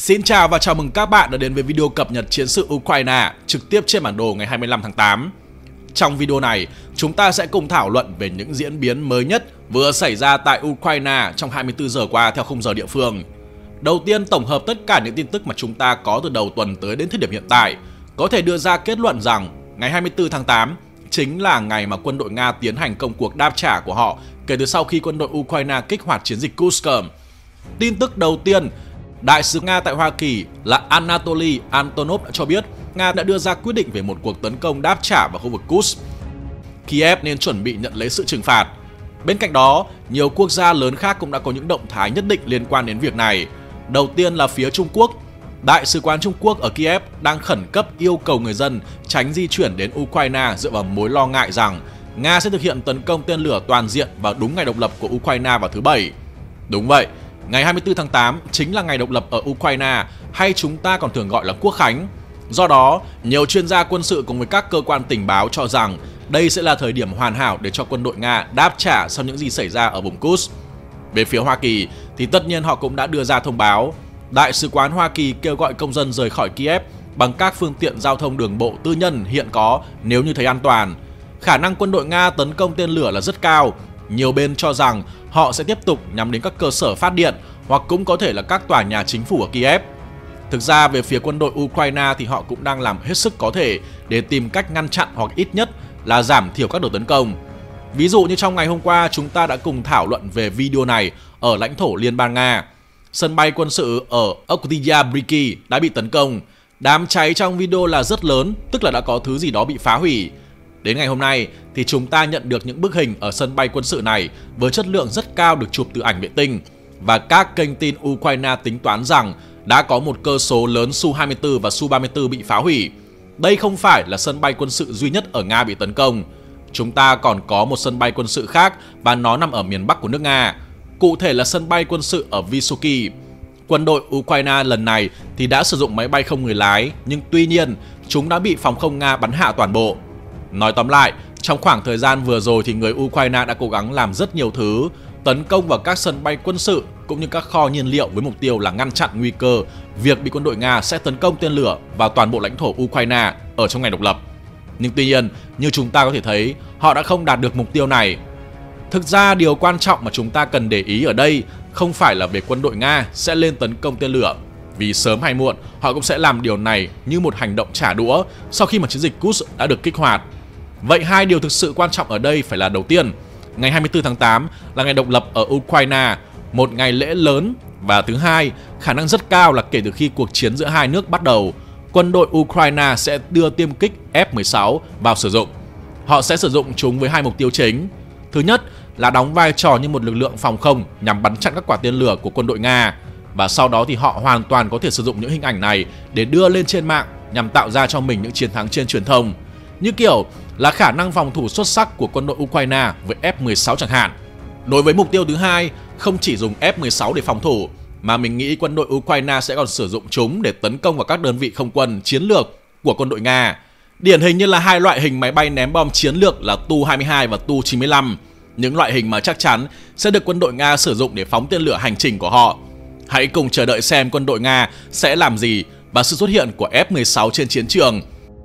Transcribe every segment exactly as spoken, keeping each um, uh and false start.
Xin chào và chào mừng các bạn đã đến với video cập nhật chiến sự Ukraine trực tiếp trên bản đồ ngày hai mươi lăm tháng tám. Trong video này, chúng ta sẽ cùng thảo luận về những diễn biến mới nhất vừa xảy ra tại Ukraine trong hai mươi tư giờ qua theo khung giờ địa phương. Đầu tiên, tổng hợp tất cả những tin tức mà chúng ta có từ đầu tuần tới đến thời điểm hiện tại, có thể đưa ra kết luận rằng ngày hai mươi tư tháng tám chính là ngày mà quân đội Nga tiến hành công cuộc đáp trả của họ kể từ sau khi quân đội Ukraine kích hoạt chiến dịch Kursk. Tin tức đầu tiên, Đại sứ Nga tại Hoa Kỳ là Anatoly Antonov đã cho biết Nga đã đưa ra quyết định về một cuộc tấn công đáp trả vào khu vực Kursk. Kiev nên chuẩn bị nhận lấy sự trừng phạt. Bên cạnh đó, nhiều quốc gia lớn khác cũng đã có những động thái nhất định liên quan đến việc này. Đầu tiên là phía Trung Quốc. Đại sứ quán Trung Quốc ở Kiev đang khẩn cấp yêu cầu người dân tránh di chuyển đến Ukraine dựa vào mối lo ngại rằng Nga sẽ thực hiện tấn công tên lửa toàn diện vào đúng ngày độc lập của Ukraine vào thứ Bảy. Đúng vậy, ngày hai mươi tư tháng tám chính là ngày độc lập ở Ukraine, hay chúng ta còn thường gọi là Quốc khánh. Do đó, nhiều chuyên gia quân sự cùng với các cơ quan tình báo cho rằng đây sẽ là thời điểm hoàn hảo để cho quân đội Nga đáp trả sau những gì xảy ra ở vùng Kursk. Về phía Hoa Kỳ thì tất nhiên họ cũng đã đưa ra thông báo. Đại sứ quán Hoa Kỳ kêu gọi công dân rời khỏi Kiev bằng các phương tiện giao thông đường bộ tư nhân hiện có nếu như thấy an toàn. Khả năng quân đội Nga tấn công tên lửa là rất cao. Nhiều bên cho rằng họ sẽ tiếp tục nhắm đến các cơ sở phát điện hoặc cũng có thể là các tòa nhà chính phủ ở Kiev. Thực ra về phía quân đội Ukraine thì họ cũng đang làm hết sức có thể để tìm cách ngăn chặn hoặc ít nhất là giảm thiểu các đợt tấn công. Ví dụ như trong ngày hôm qua chúng ta đã cùng thảo luận về video này ở lãnh thổ Liên bang Nga. Sân bay quân sự ở Oktyabriki đã bị tấn công. Đám cháy trong video là rất lớn, tức là đã có thứ gì đó bị phá hủy. Đến ngày hôm nay thì chúng ta nhận được những bức hình ở sân bay quân sự này với chất lượng rất cao được chụp từ ảnh vệ tinh. Và các kênh tin Ukraine tính toán rằng đã có một cơ số lớn Su hai mươi tư và Su ba mươi tư bị phá hủy. Đây không phải là sân bay quân sự duy nhất ở Nga bị tấn công. Chúng ta còn có một sân bay quân sự khác và nó nằm ở miền Bắc của nước Nga. Cụ thể là sân bay quân sự ở Vysoky. Quân đội Ukraine lần này thì đã sử dụng máy bay không người lái, nhưng tuy nhiên chúng đã bị phòng không Nga bắn hạ toàn bộ. Nói tóm lại, trong khoảng thời gian vừa rồi thì người Ukraine đã cố gắng làm rất nhiều thứ, tấn công vào các sân bay quân sự cũng như các kho nhiên liệu với mục tiêu là ngăn chặn nguy cơ việc bị quân đội Nga sẽ tấn công tên lửa vào toàn bộ lãnh thổ Ukraine ở trong ngày độc lập. Nhưng tuy nhiên, như chúng ta có thể thấy, họ đã không đạt được mục tiêu này. Thực ra điều quan trọng mà chúng ta cần để ý ở đây không phải là về quân đội Nga sẽ lên tấn công tên lửa, vì sớm hay muộn họ cũng sẽ làm điều này như một hành động trả đũa sau khi mà chiến dịch Kursk đã được kích hoạt. Vậy hai điều thực sự quan trọng ở đây phải là đầu tiên, ngày hai mươi tư tháng tám là ngày độc lập ở Ukraine, một ngày lễ lớn, và thứ hai, khả năng rất cao là kể từ khi cuộc chiến giữa hai nước bắt đầu, quân đội Ukraine sẽ đưa tiêm kích F mười sáu vào sử dụng. Họ sẽ sử dụng chúng với hai mục tiêu chính. Thứ nhất là đóng vai trò như một lực lượng phòng không nhằm bắn chặn các quả tên lửa của quân đội Nga. Và sau đó thì họ hoàn toàn có thể sử dụng những hình ảnh này để đưa lên trên mạng nhằm tạo ra cho mình những chiến thắng trên truyền thông. Như kiểu là khả năng phòng thủ xuất sắc của quân đội Ukraine với F mười sáu chẳng hạn. Đối với mục tiêu thứ hai, không chỉ dùng F mười sáu để phòng thủ, mà mình nghĩ quân đội Ukraine sẽ còn sử dụng chúng để tấn công vào các đơn vị không quân chiến lược của quân đội Nga. Điển hình như là hai loại hình máy bay ném bom chiến lược là Tu hai mươi hai và Tu chín mươi lăm. Những loại hình mà chắc chắn sẽ được quân đội Nga sử dụng để phóng tên lửa hành trình của họ. Hãy cùng chờ đợi xem quân đội Nga sẽ làm gì và sự xuất hiện của F mười sáu trên chiến trường.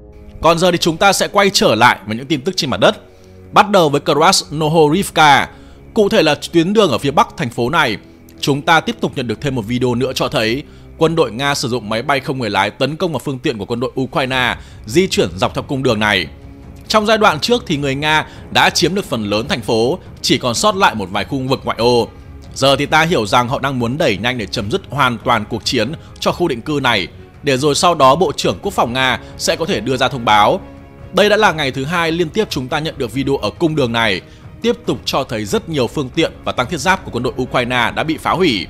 Còn giờ thì chúng ta sẽ quay trở lại với những tin tức trên mặt đất. Bắt đầu với Krasnohorivka, cụ thể là tuyến đường ở phía bắc thành phố này. Chúng ta tiếp tục nhận được thêm một video nữa cho thấy quân đội Nga sử dụng máy bay không người lái tấn công vào phương tiện của quân đội Ukraine di chuyển dọc theo cung đường này. Trong giai đoạn trước thì người Nga đã chiếm được phần lớn thành phố, chỉ còn sót lại một vài khu vực ngoại ô. Giờ thì ta hiểu rằng họ đang muốn đẩy nhanh để chấm dứt hoàn toàn cuộc chiến cho khu định cư này, để rồi sau đó Bộ trưởng Quốc phòng Nga sẽ có thể đưa ra thông báo. Đây đã là ngày thứ hai liên tiếp chúng ta nhận được video ở cung đường này, tiếp tục cho thấy rất nhiều phương tiện và tăng thiết giáp của quân đội Ukraine đã bị phá hủy.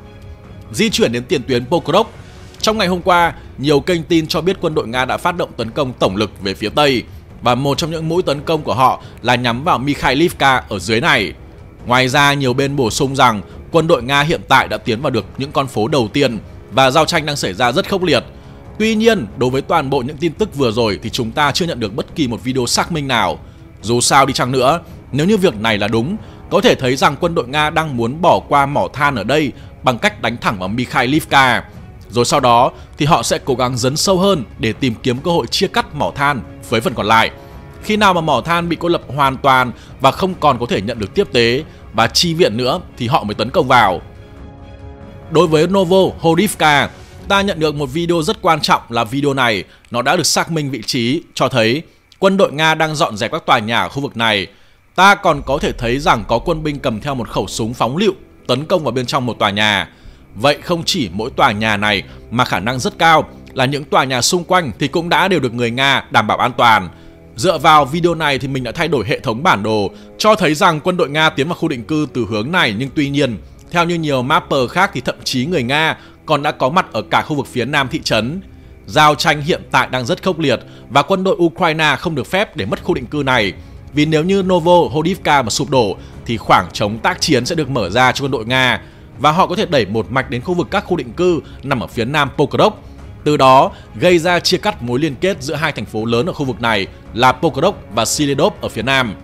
Di chuyển đến tiền tuyến Pokrov, trong ngày hôm qua, nhiều kênh tin cho biết quân đội Nga đã phát động tấn công tổng lực về phía Tây, và một trong những mũi tấn công của họ là nhắm vào Mikhailivka ở dưới này. Ngoài ra, nhiều bên bổ sung rằng quân đội Nga hiện tại đã tiến vào được những con phố đầu tiên và giao tranh đang xảy ra rất khốc liệt. Tuy nhiên, đối với toàn bộ những tin tức vừa rồi thì chúng ta chưa nhận được bất kỳ một video xác minh nào. Dù sao đi chăng nữa, nếu như việc này là đúng, có thể thấy rằng quân đội Nga đang muốn bỏ qua mỏ than ở đây bằng cách đánh thẳng vào Mikhailivka. Rồi sau đó thì họ sẽ cố gắng dấn sâu hơn để tìm kiếm cơ hội chia cắt mỏ than với phần còn lại. Khi nào mà mỏ than bị cô lập hoàn toàn và không còn có thể nhận được tiếp tế và chi viện nữa thì họ mới tấn công vào. Đối với Novohorodivka, ta nhận được một video rất quan trọng là video này nó đã được xác minh vị trí cho thấy quân đội Nga đang dọn dẹp các tòa nhà ở khu vực này. Ta còn có thể thấy rằng có quân binh cầm theo một khẩu súng phóng lựu tấn công vào bên trong một tòa nhà. Vậy không chỉ mỗi tòa nhà này mà khả năng rất cao là những tòa nhà xung quanh thì cũng đã đều được người Nga đảm bảo an toàn. Dựa vào video này thì mình đã thay đổi hệ thống bản đồ cho thấy rằng quân đội Nga tiến vào khu định cư từ hướng này, nhưng tuy nhiên theo như nhiều mapper khác thì thậm chí người Nga còn đã có mặt ở cả khu vực phía nam thị trấn. Giao tranh hiện tại đang rất khốc liệt và quân đội Ukraine không được phép để mất khu định cư này. Vì nếu như Novohorodivka mà sụp đổ thì khoảng trống tác chiến sẽ được mở ra cho quân đội Nga và họ có thể đẩy một mạch đến khu vực các khu định cư nằm ở phía nam Pokrovsk. Từ đó gây ra chia cắt mối liên kết giữa hai thành phố lớn ở khu vực này là Pokrovsk và Siledov ở phía nam.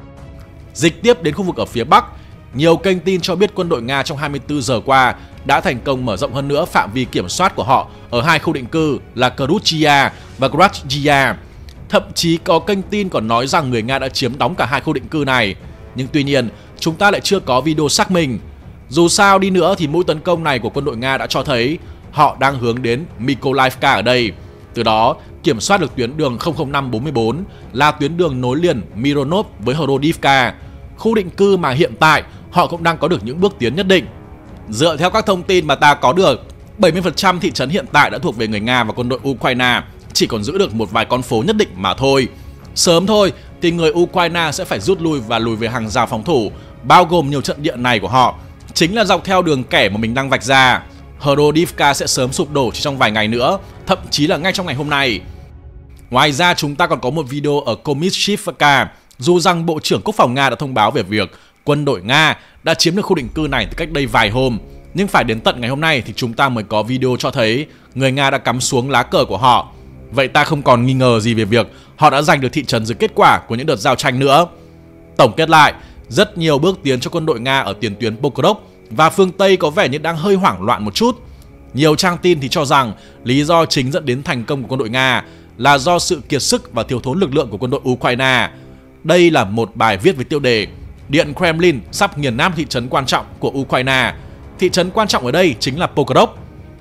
Dịch tiếp đến khu vực ở phía bắc, nhiều kênh tin cho biết quân đội Nga trong hai mươi tư giờ qua đã thành công mở rộng hơn nữa phạm vi kiểm soát của họ ở hai khu định cư là Krychia và Gradzhia. Thậm chí có kênh tin còn nói rằng người Nga đã chiếm đóng cả hai khu định cư này. Nhưng tuy nhiên, chúng ta lại chưa có video xác minh. Dù sao đi nữa thì mũi tấn công này của quân đội Nga đã cho thấy họ đang hướng đến Mykolaiivka ở đây. Từ đó, kiểm soát được tuyến đường không không năm bốn mươi bốn là tuyến đường nối liền Mironov với Horodivka, khu định cư mà hiện tại họ cũng đang có được những bước tiến nhất định. Dựa theo các thông tin mà ta có được, bảy mươi phần trăm thị trấn hiện tại đã thuộc về người Nga và quân đội Ukraine chỉ còn giữ được một vài con phố nhất định mà thôi. Sớm thôi thì người Ukraine sẽ phải rút lui và lùi về hàng rào phòng thủ, bao gồm nhiều trận địa này của họ chính là dọc theo đường kẻ mà mình đang vạch ra. Horodivka sẽ sớm sụp đổ chỉ trong vài ngày nữa, thậm chí là ngay trong ngày hôm nay. Ngoài ra chúng ta còn có một video ở Komishivka, dù rằng Bộ trưởng Quốc phòng Nga đã thông báo về việc quân đội Nga đã chiếm được khu định cư này từ cách đây vài hôm. Nhưng phải đến tận ngày hôm nay thì chúng ta mới có video cho thấy người Nga đã cắm xuống lá cờ của họ. Vậy ta không còn nghi ngờ gì về việc họ đã giành được thị trấn dưới kết quả của những đợt giao tranh nữa. Tổng kết lại, rất nhiều bước tiến cho quân đội Nga ở tiền tuyến Pokrovsk và phương Tây có vẻ như đang hơi hoảng loạn một chút. Nhiều trang tin thì cho rằng lý do chính dẫn đến thành công của quân đội Nga là do sự kiệt sức và thiếu thốn lực lượng của quân đội Ukraine. Đây là một bài viết với tiêu đề Điện Kremlin sắp nghiền nát thị trấn quan trọng của Ukraine. Thị trấn quan trọng ở đây chính là Pokrovsk.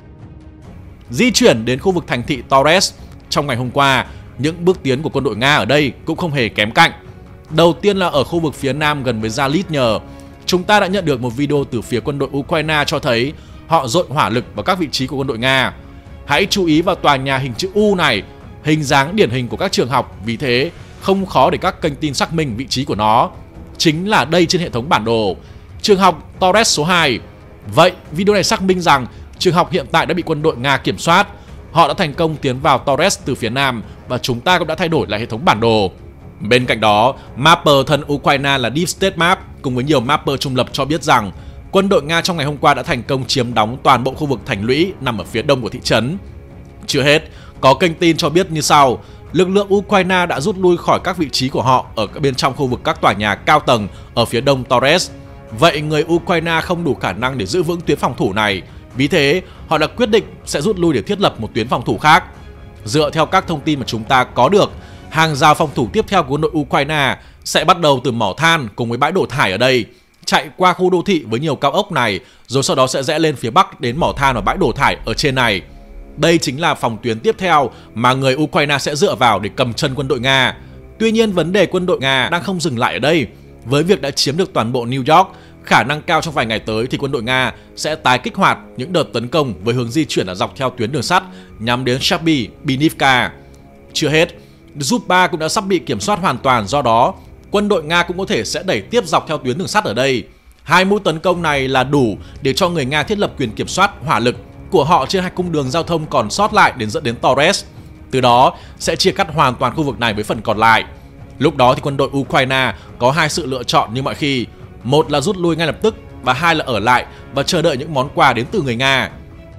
Di chuyển đến khu vực thành thị Torres, trong ngày hôm qua, những bước tiến của quân đội Nga ở đây cũng không hề kém cạnh. Đầu tiên là ở khu vực phía nam gần với Zaliznyr, chúng ta đã nhận được một video từ phía quân đội Ukraine cho thấy họ dội hỏa lực vào các vị trí của quân đội Nga. Hãy chú ý vào tòa nhà hình chữ U này, hình dáng điển hình của các trường học, vì thế không khó để các kênh tin xác minh vị trí của nó. Chính là đây trên hệ thống bản đồ, trường học Torres số hai. Vậy video này xác minh rằng trường học hiện tại đã bị quân đội Nga kiểm soát. Họ đã thành công tiến vào Torres từ phía nam và chúng ta cũng đã thay đổi lại hệ thống bản đồ. Bên cạnh đó, mapper thân Ukraine là Deep State Map cùng với nhiều mapper trung lập cho biết rằng quân đội Nga trong ngày hôm qua đã thành công chiếm đóng toàn bộ khu vực thành lũy nằm ở phía đông của thị trấn. Chưa hết, có kênh tin cho biết như sau: lực lượng Ukraine đã rút lui khỏi các vị trí của họ ở bên trong khu vực các tòa nhà cao tầng ở phía đông Torres. Vậy người Ukraine không đủ khả năng để giữ vững tuyến phòng thủ này, vì thế họ đã quyết định sẽ rút lui để thiết lập một tuyến phòng thủ khác. Dựa theo các thông tin mà chúng ta có được, hàng rào phòng thủ tiếp theo của quân đội Ukraine sẽ bắt đầu từ mỏ than cùng với bãi đổ thải ở đây, chạy qua khu đô thị với nhiều cao ốc này, rồi sau đó sẽ rẽ lên phía bắc đến mỏ than và bãi đổ thải ở trên này. Đây chính là phòng tuyến tiếp theo mà người Ukraine sẽ dựa vào để cầm chân quân đội Nga. Tuy nhiên, vấn đề quân đội Nga đang không dừng lại ở đây. Với việc đã chiếm được toàn bộ New York, khả năng cao trong vài ngày tới thì quân đội Nga sẽ tái kích hoạt những đợt tấn công với hướng di chuyển là dọc theo tuyến đường sắt nhắm đến Sharby, Binivka. Chưa hết, Zuppa cũng đã sắp bị kiểm soát hoàn toàn, do đó quân đội Nga cũng có thể sẽ đẩy tiếp dọc theo tuyến đường sắt ở đây. Hai mũi tấn công này là đủ để cho người Nga thiết lập quyền kiểm soát hỏa lực của họ trên hai cung đường giao thông còn sót lại đến dẫn đến Torres. Từ đó sẽ chia cắt hoàn toàn khu vực này với phần còn lại. Lúc đó thì quân đội Ukraine có hai sự lựa chọn như mọi khi, một là rút lui ngay lập tức và hai là ở lại và chờ đợi những món quà đến từ người Nga.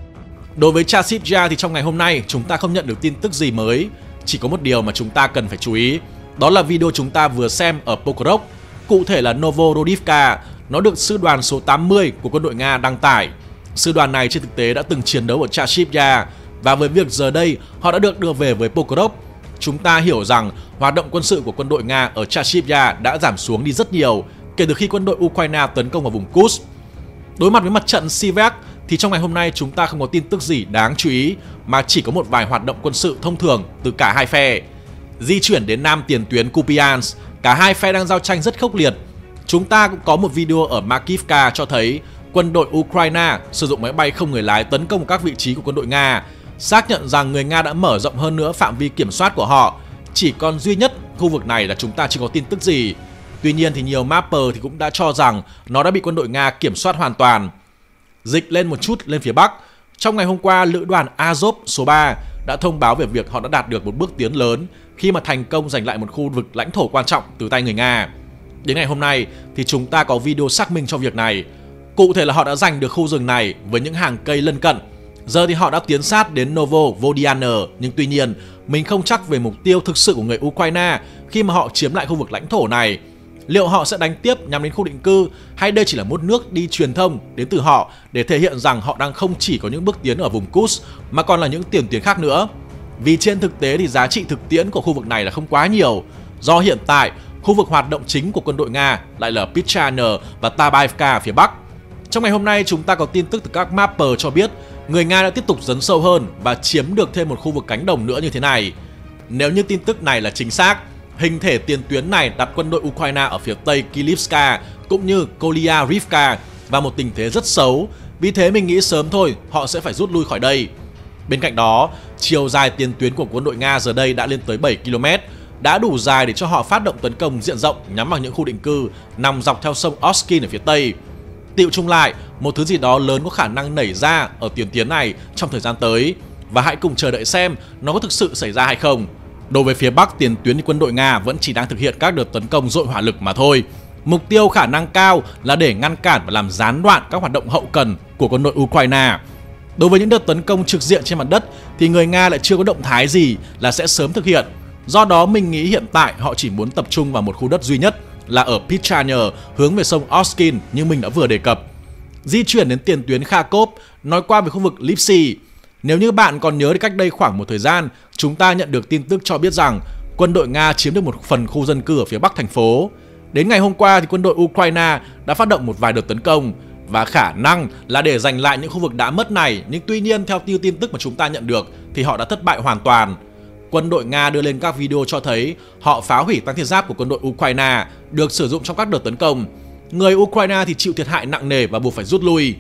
Đối với Chasiv-Yar thì trong ngày hôm nay chúng ta không nhận được tin tức gì mới, chỉ có một điều mà chúng ta cần phải chú ý, đó là video chúng ta vừa xem ở Pokrovsk, cụ thể là Novohorodivka, nó được sư đoàn số tám mươi của quân đội Nga đăng tải. Sư đoàn này trên thực tế đã từng chiến đấu ở Chasiv-Yar và với việc giờ đây họ đã được đưa về với Pokrovsk, chúng ta hiểu rằng hoạt động quân sự của quân đội Nga ở Chasiv-Yar đã giảm xuống đi rất nhiều kể từ khi quân đội Ukraine tấn công vào vùng Kursk. Đối mặt với mặt trận Siversk thì trong ngày hôm nay chúng ta không có tin tức gì đáng chú ý mà chỉ có một vài hoạt động quân sự thông thường từ cả hai phe. Di chuyển đến nam tiền tuyến Kupiansk, cả hai phe đang giao tranh rất khốc liệt. Chúng ta cũng có một video ở Makivka cho thấy quân đội Ukraine sử dụng máy bay không người lái tấn công các vị trí của quân đội Nga, xác nhận rằng người Nga đã mở rộng hơn nữa phạm vi kiểm soát của họ. Chỉ còn duy nhất khu vực này là chúng ta chưa có tin tức gì. Tuy nhiên thì nhiều mapper thì cũng đã cho rằng nó đã bị quân đội Nga kiểm soát hoàn toàn. Dịch lên một chút lên phía Bắc, trong ngày hôm qua lữ đoàn Azov số ba đã thông báo về việc họ đã đạt được một bước tiến lớn khi mà thành công giành lại một khu vực lãnh thổ quan trọng từ tay người Nga. Đến ngày hôm nay thì chúng ta có video xác minh cho việc này. Cụ thể là họ đã giành được khu rừng này với những hàng cây lân cận. Giờ thì họ đã tiến sát đến Novo-Vodiane, nhưng tuy nhiên mình không chắc về mục tiêu thực sự của người Ukraine khi mà họ chiếm lại khu vực lãnh thổ này. Liệu họ sẽ đánh tiếp nhằm đến khu định cư hay đây chỉ là một nước đi truyền thông đến từ họ để thể hiện rằng họ đang không chỉ có những bước tiến ở vùng Kursk mà còn là những tiền tuyến khác nữa. Vì trên thực tế thì giá trị thực tiễn của khu vực này là không quá nhiều, do hiện tại khu vực hoạt động chính của quân đội Nga lại là Pichane và Tabaivka ở phía Bắc. Trong ngày hôm nay chúng ta có tin tức từ các mapper cho biết người Nga đã tiếp tục dấn sâu hơn và chiếm được thêm một khu vực cánh đồng nữa như thế này. Nếu như tin tức này là chính xác, hình thể tiền tuyến này đặt quân đội Ukraine ở phía tây Kilivska cũng như Kolyarivka và một tình thế rất xấu. Vì thế mình nghĩ sớm thôi họ sẽ phải rút lui khỏi đây. Bên cạnh đó, chiều dài tiền tuyến của quân đội Nga giờ đây đã lên tới bảy ki lô mét, đã đủ dài để cho họ phát động tấn công diện rộng nhắm vào những khu định cư nằm dọc theo sông Oskin ở phía tây. Tiệu chung lại, một thứ gì đó lớn có khả năng nảy ra ở tiền tuyến này trong thời gian tới và hãy cùng chờ đợi xem nó có thực sự xảy ra hay không. Đối với phía Bắc, tiền tuyến thì quân đội Nga vẫn chỉ đang thực hiện các đợt tấn công dội hỏa lực mà thôi. Mục tiêu khả năng cao là để ngăn cản và làm gián đoạn các hoạt động hậu cần của quân đội Ukraine. Đối với những đợt tấn công trực diện trên mặt đất thì người Nga lại chưa có động thái gì là sẽ sớm thực hiện. Do đó mình nghĩ hiện tại họ chỉ muốn tập trung vào một khu đất duy nhất là ở Pichane hướng về sông Oskin như mình đã vừa đề cập. Di chuyển đến tiền tuyến Kharkov, nói qua về khu vực Lipsy. Nếu như bạn còn nhớ thì cách đây khoảng một thời gian, chúng ta nhận được tin tức cho biết rằng quân đội Nga chiếm được một phần khu dân cư ở phía bắc thành phố. Đến ngày hôm qua thì quân đội Ukraine đã phát động một vài đợt tấn công và khả năng là để giành lại những khu vực đã mất này, nhưng tuy nhiên theo như tin tức mà chúng ta nhận được thì họ đã thất bại hoàn toàn. Quân đội Nga đưa lên các video cho thấy họ phá hủy tăng thiết giáp của quân đội Ukraine được sử dụng trong các đợt tấn công. Người Ukraine thì chịu thiệt hại nặng nề và buộc phải rút lui.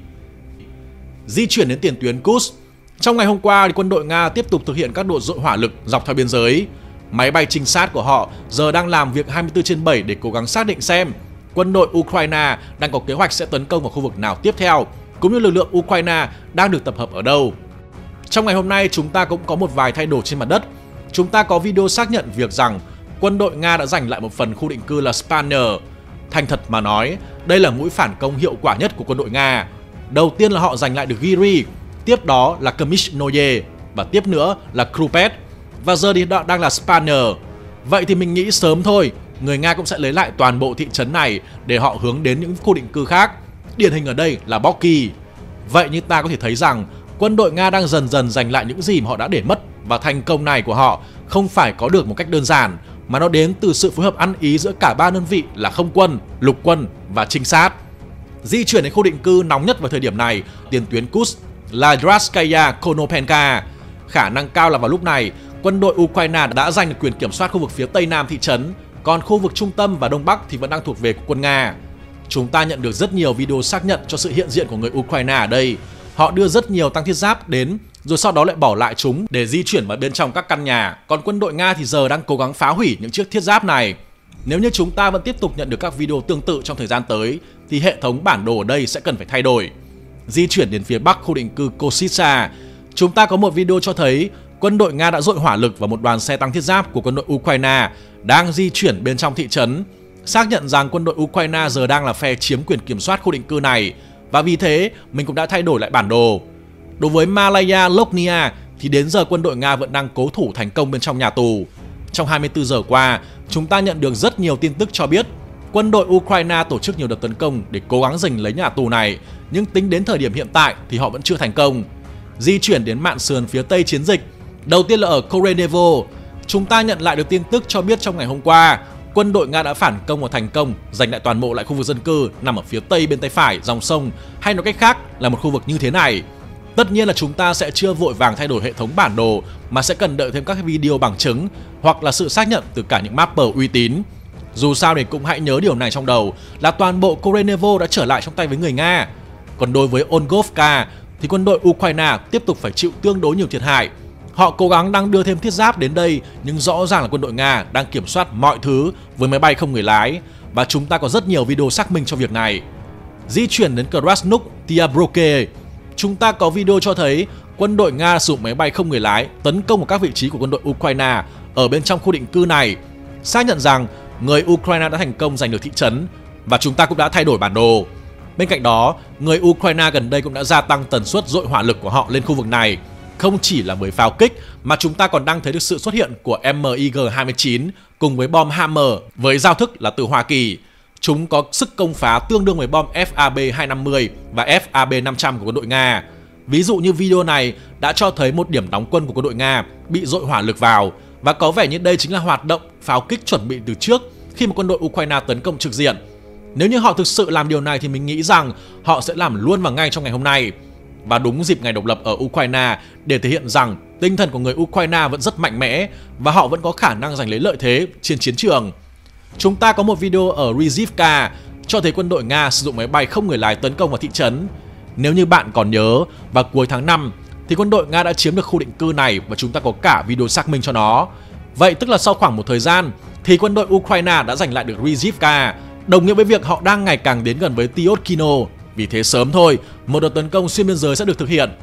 Di chuyển đến tiền tuyến Kursk. Trong ngày hôm qua thì quân đội Nga tiếp tục thực hiện các đợt dội hỏa lực dọc theo biên giới. Máy bay trinh sát của họ giờ đang làm việc hai mươi tư trên bảy để cố gắng xác định xem quân đội Ukraine đang có kế hoạch sẽ tấn công vào khu vực nào tiếp theo, cũng như lực lượng Ukraine đang được tập hợp ở đâu. Trong ngày hôm nay chúng ta cũng có một vài thay đổi trên mặt đất. Chúng ta có video xác nhận việc rằng quân đội Nga đã giành lại một phần khu định cư là Spanier. Thành thật mà nói, đây là mũi phản công hiệu quả nhất của quân đội Nga. Đầu tiên là họ giành lại được Giri, tiếp đó là Kamishnoye và tiếp nữa là Krupet. Và giờ thì đang là Spanier. Vậy thì mình nghĩ sớm thôi, người Nga cũng sẽ lấy lại toàn bộ thị trấn này để họ hướng đến những khu định cư khác. Điển hình ở đây là Boki. Vậy như ta có thể thấy rằng quân đội Nga đang dần dần giành lại những gì mà họ đã để mất. Và thành công này của họ không phải có được một cách đơn giản, mà nó đến từ sự phối hợp ăn ý giữa cả ba đơn vị là không quân, lục quân và trinh sát. Di chuyển đến khu định cư nóng nhất vào thời điểm này, tiền tuyến Kursk là Draskaya Konopenka. Khả năng cao là vào lúc này, quân đội Ukraine đã giành được quyền kiểm soát khu vực phía tây nam thị trấn, còn khu vực trung tâm và đông bắc thì vẫn đang thuộc về quân Nga. Chúng ta nhận được rất nhiều video xác nhận cho sự hiện diện của người Ukraine ở đây. Họ đưa rất nhiều tăng thiết giáp đến, rồi sau đó lại bỏ lại chúng để di chuyển vào bên trong các căn nhà. Còn quân đội Nga thì giờ đang cố gắng phá hủy những chiếc thiết giáp này. Nếu như chúng ta vẫn tiếp tục nhận được các video tương tự trong thời gian tới, thì hệ thống bản đồ ở đây sẽ cần phải thay đổi. Di chuyển đến phía bắc khu định cư Kositsa, chúng ta có một video cho thấy quân đội Nga đã dội hỏa lực vào một đoàn xe tăng thiết giáp của quân đội Ukraine đang di chuyển bên trong thị trấn, xác nhận rằng quân đội Ukraine giờ đang là phe chiếm quyền kiểm soát khu định cư này, và vì thế mình cũng đã thay đổi lại bản đồ. Đối với Malaya Loknia thì đến giờ quân đội Nga vẫn đang cố thủ thành công bên trong nhà tù. Trong hai mươi tư giờ qua, chúng ta nhận được rất nhiều tin tức cho biết Quân đội Ukraine tổ chức nhiều đợt tấn công để cố gắng giành lấy nhà tù này, nhưng tính đến thời điểm hiện tại thì họ vẫn chưa thành công. Di chuyển đến mạn sườn phía tây chiến dịch, đầu tiên là ở Korenevo, chúng ta nhận lại được tin tức cho biết trong ngày hôm qua, quân đội Nga đã phản công và thành công, giành lại toàn bộ lại khu vực dân cư nằm ở phía tây bên tay phải dòng sông, hay nói cách khác là một khu vực như thế này. Tất nhiên là chúng ta sẽ chưa vội vàng thay đổi hệ thống bản đồ, mà sẽ cần đợi thêm các video bằng chứng hoặc là sự xác nhận từ cả những mapper uy tín. Dù sao thì cũng hãy nhớ điều này trong đầu là toàn bộ Korenevo đã trở lại trong tay với người Nga. Còn đối với Olgovka thì quân đội Ukraine tiếp tục phải chịu tương đối nhiều thiệt hại. Họ cố gắng đang đưa thêm thiết giáp đến đây, nhưng rõ ràng là quân đội Nga đang kiểm soát mọi thứ với máy bay không người lái, và chúng ta có rất nhiều video xác minh cho việc này. Di chuyển đến Krasnuk Tiabroke, chúng ta có video cho thấy quân đội Nga sử dụng máy bay không người lái tấn công vào các vị trí của quân đội Ukraine ở bên trong khu định cư này, xác nhận rằng người Ukraine đã thành công giành được thị trấn, và chúng ta cũng đã thay đổi bản đồ. Bên cạnh đó, người Ukraine gần đây cũng đã gia tăng tần suất dội hỏa lực của họ lên khu vực này. Không chỉ là với pháo kích mà chúng ta còn đang thấy được sự xuất hiện của em i giê hai mươi chín cùng với bom Hammer với giao thức là từ Hoa Kỳ. Chúng có sức công phá tương đương với bom F A B hai năm mươi và F A B năm trăm của quân đội Nga. Ví dụ như video này đã cho thấy một điểm đóng quân của quân đội Nga bị dội hỏa lực vào, và có vẻ như đây chính là hoạt động pháo kích chuẩn bị từ trước khi mà quân đội Ukraine tấn công trực diện. Nếu như họ thực sự làm điều này thì mình nghĩ rằng họ sẽ làm luôn và ngay trong ngày hôm nay. Và đúng dịp ngày độc lập ở Ukraine để thể hiện rằng tinh thần của người Ukraine vẫn rất mạnh mẽ và họ vẫn có khả năng giành lấy lợi thế trên chiến trường. Chúng ta có một video ở Rizivka cho thấy quân đội Nga sử dụng máy bay không người lái tấn công vào thị trấn. Nếu như bạn còn nhớ, vào cuối tháng năm thì quân đội Nga đã chiếm được khu định cư này và chúng ta có cả video xác minh cho nó. Vậy tức là sau khoảng một thời gian thì quân đội Ukraine đã giành lại được Rizivka, đồng nghĩa với việc họ đang ngày càng đến gần với Tiotkino. Vì thế sớm thôi, một đợt tấn công xuyên biên giới sẽ được thực hiện.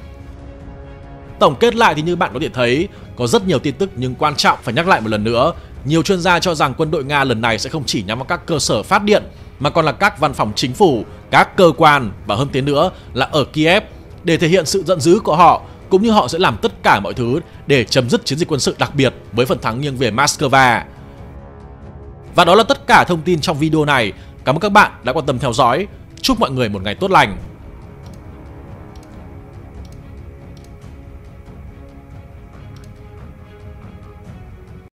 Tổng kết lại thì như bạn có thể thấy, có rất nhiều tin tức nhưng quan trọng phải nhắc lại một lần nữa. Nhiều chuyên gia cho rằng quân đội Nga lần này sẽ không chỉ nhắm vào các cơ sở phát điện mà còn là các văn phòng chính phủ, các cơ quan và hơn thế nữa là ở Kiev để thể hiện sự giận dữ của họ, cũng như họ sẽ làm tất cả mọi thứ để chấm dứt chiến dịch quân sự đặc biệt với phần thắng nghiêng về Moscow. Và đó là tất cả thông tin trong video này. Cảm ơn các bạn đã quan tâm theo dõi. Chúc mọi người một ngày tốt lành.